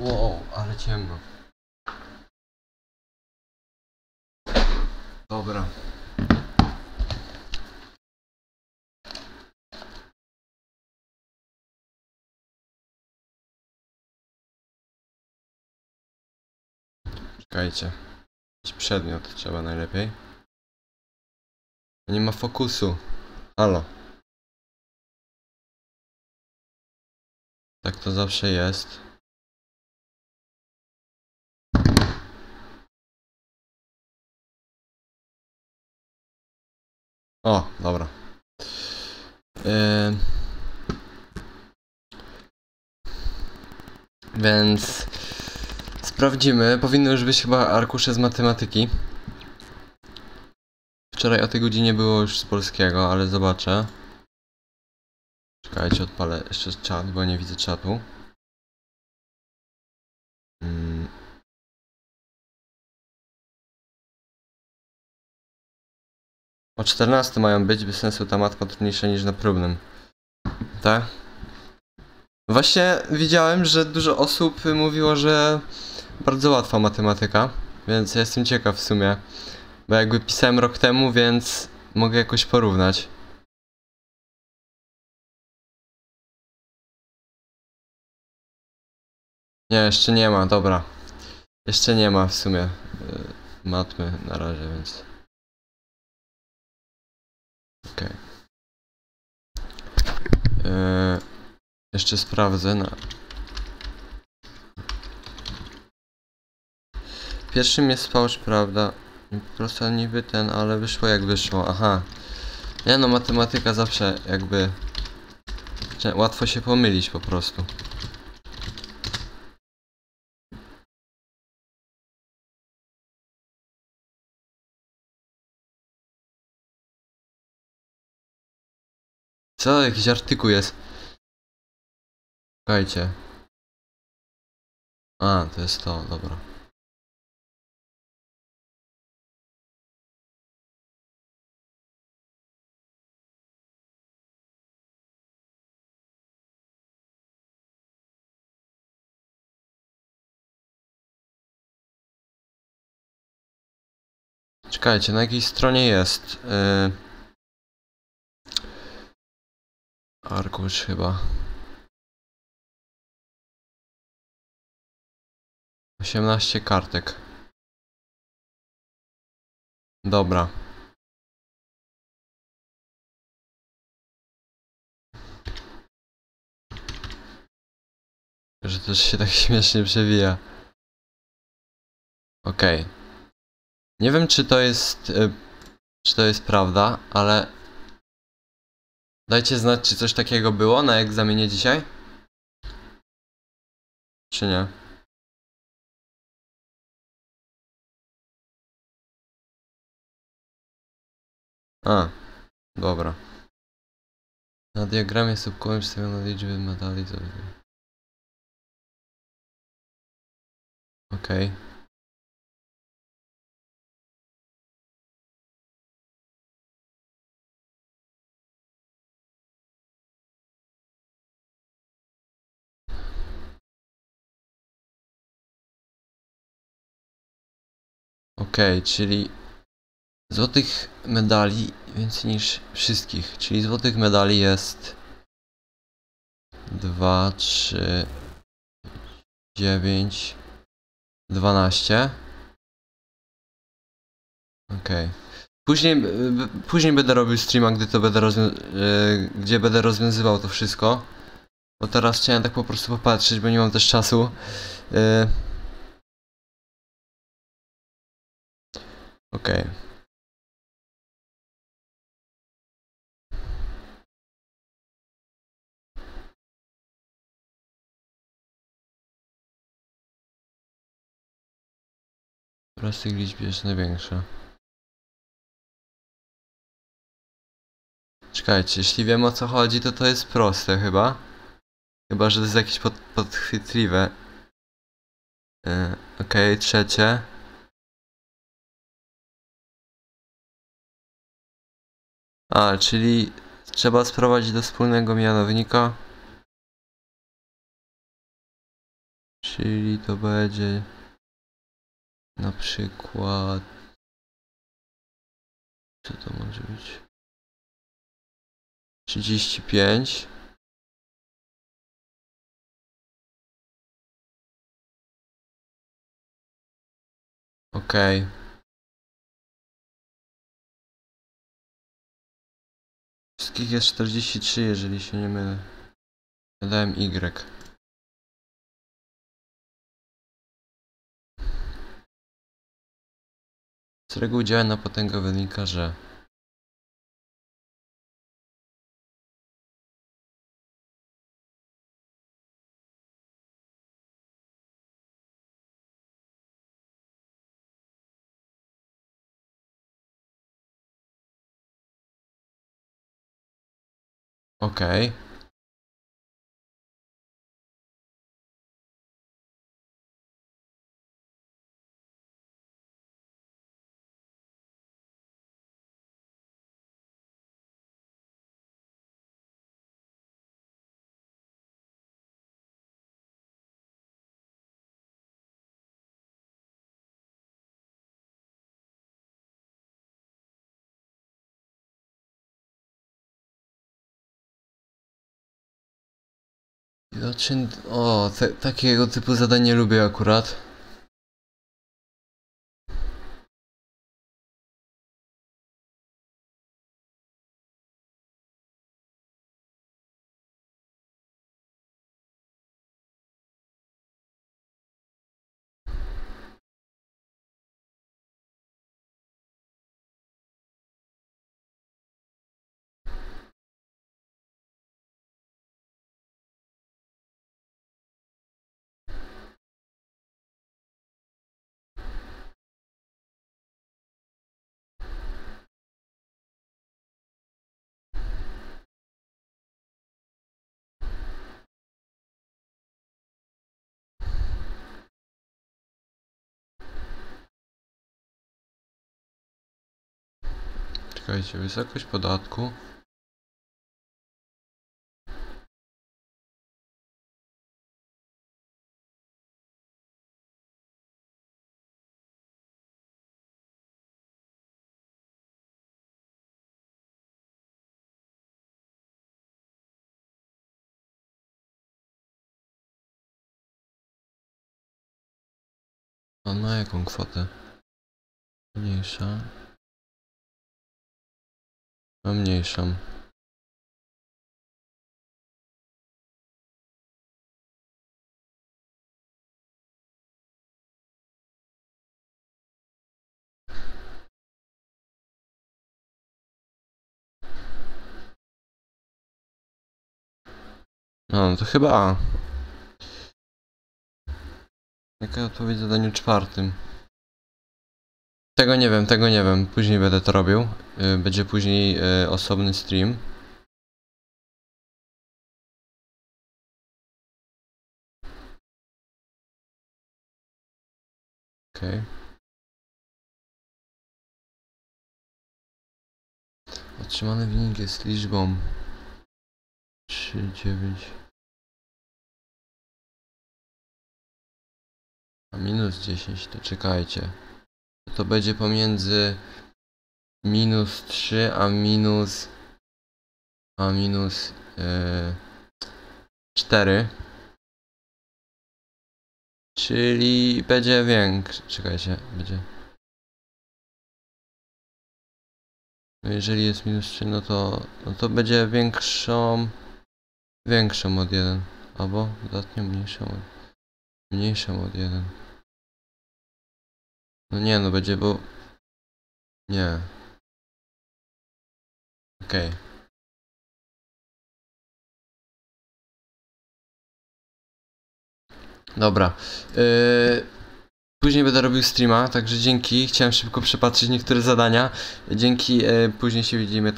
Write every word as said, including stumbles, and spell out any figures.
Wow, ale ciemno. Dobra. Czekajcie. Jakiś przedmiot trzeba najlepiej. Nie ma fokusu. Halo. Tak to zawsze jest. O, dobra. Yy... Więc... Sprawdzimy. Powinny już być chyba arkusze z matematyki. Wczoraj o tej godzinie było już z polskiego, ale zobaczę. Czekajcie, odpalę jeszcze czat, bo nie widzę czatu. Hmm. O czternastej mają być, bez sensu ta matka trudniejsza niż na próbnym. Tak? Właśnie widziałem, że dużo osób mówiło, że bardzo łatwa matematyka, więc ja jestem ciekaw w sumie. Bo jakby pisałem rok temu, więc mogę jakoś porównać. Nie, jeszcze nie ma, dobra. Jeszcze nie ma w sumie yy, matmy na razie, więc... Okej. Okay. Yy, jeszcze sprawdzę na... Pierwszym jest fałsz, prawda? Po prostu niby ten, ale wyszło jak wyszło, aha. Nie no, matematyka zawsze jakby... Łatwo się pomylić po prostu. Co? Jakiś artykuł jest? Słuchajcie. A, to jest to, dobra. Czekajcie, na jakiej stronie jest? Yy... Arkusz chyba. osiemnaście kartek. Dobra. Że też się tak śmiesznie przewija. Okej. Okay. Nie wiem, czy to jest... Yy, czy to jest prawda, ale... Dajcie znać, czy coś takiego było na egzaminie dzisiaj? Czy nie? A, dobra. Na diagramie słupkowym przedstawiono liczby medali. To... Okej. Okay. Okej, okay, czyli złotych medali więcej niż wszystkich, czyli złotych medali jest dwa, trzy, dziewięć, dwanaście. Okej. Okay. Później, później będę robił streama, gdy to będę yy, gdzie będę rozwiązywał to wszystko. Bo teraz chciałem tak po prostu popatrzeć, bo nie mam też czasu. Yy. Okej. Okay. Prostych liczb jest największa. Czekajcie, jeśli wiem o co chodzi, to to jest proste chyba. Chyba, że to jest jakieś pod, podchwytliwe. Yy, Okej, okay, trzecie. A, czyli trzeba sprowadzić do wspólnego mianownika. Czyli to będzie na przykład... Co to może być? trzydzieści pięć. Okej. Okay. Wszystkich jest czterdzieści trzy, jeżeli się nie mylę. Ja dałem Y. Z reguły działa na potęgę wynika, że... Okej. Okay. Zaczyn... O, te, takiego typu zadań nie lubię akurat. Czekajcie, wysokość podatku. On ma jaką kwotę? Mniejsza. A mniejszą. No, to chyba A. Jaka odpowiedź w zadaniu czwartym? Tego nie wiem, tego nie wiem. Później będę to robił. Będzie później osobny stream. Okej. Okay. Otrzymany wynik jest liczbą trzy, dziewięć. A minus dziesięć, to czekajcie. To będzie pomiędzy minus trzy a minus... A minus... Yy, cztery. Czyli będzie większy. Czekajcie, będzie... No jeżeli jest minus trzy, no to... No to będzie większą... Większą od jeden. Albo dodatnio mniejszą od... Mniejszą od jeden. No nie, no będzie, bo... Nie. Okej. Okay. Dobra. Yy... Później będę robił streama, także dzięki. Chciałem szybko przepatrzeć niektóre zadania. Dzięki, yy, później się widzimy.